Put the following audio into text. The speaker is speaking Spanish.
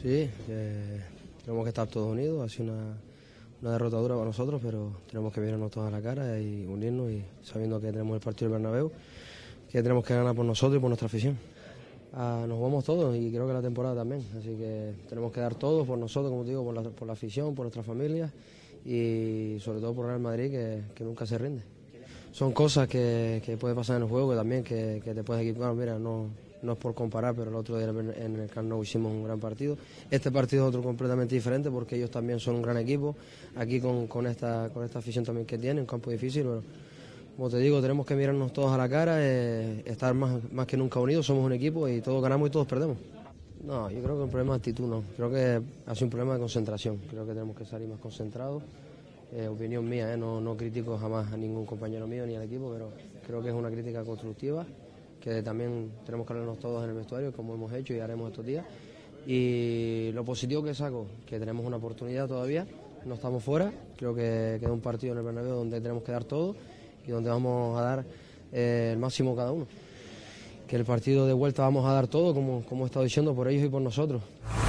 Sí, tenemos que estar todos unidos, ha sido una derrota dura para nosotros, pero tenemos que mirarnos todos a la cara y unirnos, y sabiendo que tenemos el partido del Bernabéu, que tenemos que ganar por nosotros y por nuestra afición. Nos jugamos todos y creo que la temporada también, así que tenemos que dar todo por nosotros, como te digo, por la afición, por nuestra familia y sobre todo por Real Madrid, que nunca se rinde. Son cosas que puede pasar en el juego, que también que te puedes equivocar. Mira, no es por comparar, pero el otro día en el Camp Nou hicimos un gran partido. Este partido es otro completamente diferente porque ellos también son un gran equipo, aquí con esta afición también que tienen, un campo difícil, pero como te digo, tenemos que mirarnos todos a la cara, estar más que nunca unidos, somos un equipo y todos ganamos y todos perdemos. No, yo creo que el problema de actitud no, creo que ha sido un problema de concentración, creo que tenemos que salir más concentrados. Opinión mía, no critico jamás a ningún compañero mío ni al equipo, pero creo que es una crítica constructiva, que también tenemos que hablarnos todos en el vestuario, como hemos hecho y haremos estos días. Y lo positivo que saco, que tenemos una oportunidad todavía, no estamos fuera, creo que queda un partido en el Bernabéu donde tenemos que dar todo y donde vamos a dar el máximo cada uno. Que el partido de vuelta vamos a dar todo, como he estado diciendo, por ellos y por nosotros.